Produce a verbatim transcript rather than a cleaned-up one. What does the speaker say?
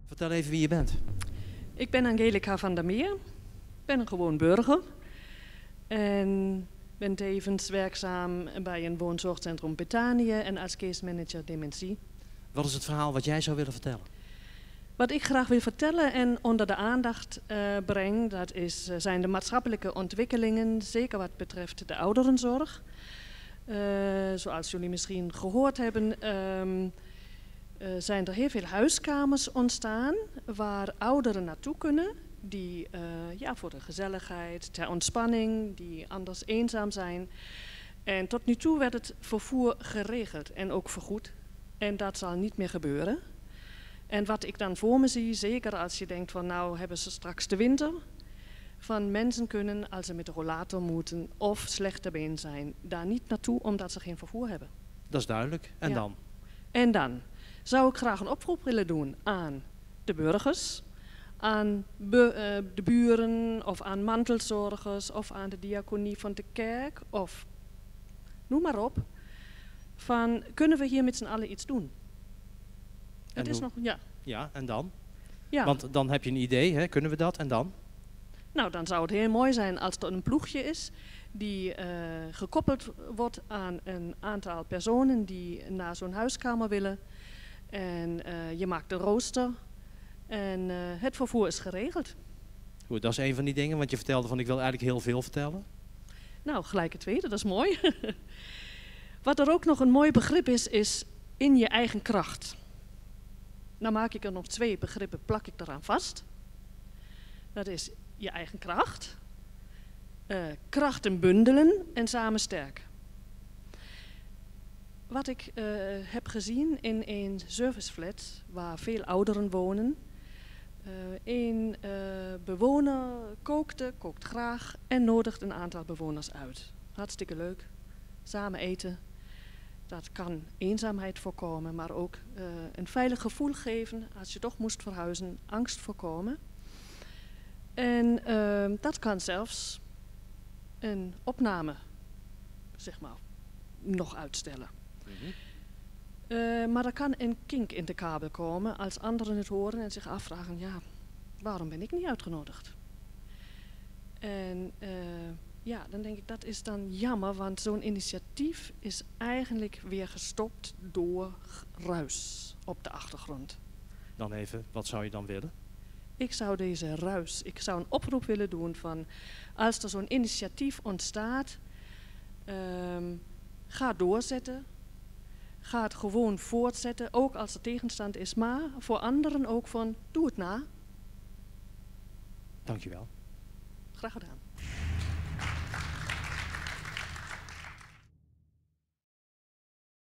Vertel even wie je bent. Ik ben Angelica van der Meer, ben een gewoon burger en ben tevens werkzaam bij een woonzorgcentrum Betanië en als case manager dementie. Wat is het verhaal wat jij zou willen vertellen? Wat ik graag wil vertellen en onder de aandacht uh, breng, dat is, uh, zijn de maatschappelijke ontwikkelingen, zeker wat betreft de ouderenzorg. Uh, zoals jullie misschien gehoord hebben, um, uh, zijn er heel veel huiskamers ontstaan waar ouderen naartoe kunnen, die uh, ja, voor de gezelligheid, ter ontspanning, die anders eenzaam zijn. En tot nu toe werd het vervoer geregeld en ook vergoed. En dat zal niet meer gebeuren. En wat ik dan voor me zie, zeker als je denkt van nou hebben ze straks de winter, van mensen kunnen als ze met de rollator moeten of slecht te been zijn, daar niet naartoe omdat ze geen vervoer hebben. Dat is duidelijk. En ja. dan? En dan zou ik graag een oproep willen doen aan de burgers, aan bu uh, de buren of aan mantelzorgers of aan de diaconie van de kerk of noem maar op. Van kunnen we hier met z'n allen iets doen? Het is nog, ja. Ja, en dan? Ja. Want dan heb je een idee, hè? Kunnen we dat? En dan? Nou, dan zou het heel mooi zijn als er een ploegje is die uh, gekoppeld wordt aan een aantal personen die naar zo'n huiskamer willen. En uh, je maakt een rooster en uh, het vervoer is geregeld. Goed, dat is een van die dingen, want je vertelde van ik wil eigenlijk heel veel vertellen. Nou, gelijk het tweede, dat is mooi. Wat er ook nog een mooi begrip is, is in je eigen kracht. Nou maak ik er nog twee begrippen, plak ik eraan vast. Dat is je eigen kracht, uh, krachten bundelen en samen sterk. Wat ik uh, heb gezien in een serviceflat waar veel ouderen wonen. Uh, een uh, bewoner kookte, kookt graag en nodigt een aantal bewoners uit. Hartstikke leuk, samen eten. Dat kan eenzaamheid voorkomen, maar ook uh, een veilig gevoel geven als je toch moest verhuizen, angst voorkomen. En uh, dat kan zelfs een opname, zeg maar, nog uitstellen. Mm-hmm. uh, maar er kan een kink in de kabel komen als anderen het horen en zich afvragen, ja, waarom ben ik niet uitgenodigd? En uh, ja, dan denk ik, dat is dan jammer, want zo'n initiatief is eigenlijk weer gestopt door ruis op de achtergrond. Dan even, wat zou je dan willen? Ik zou deze ruis, ik zou een oproep willen doen van, als er zo'n initiatief ontstaat, um, ga doorzetten. Ga het gewoon voortzetten, ook als er tegenstand is, maar voor anderen ook van, doe het na. Dankjewel. Graag gedaan.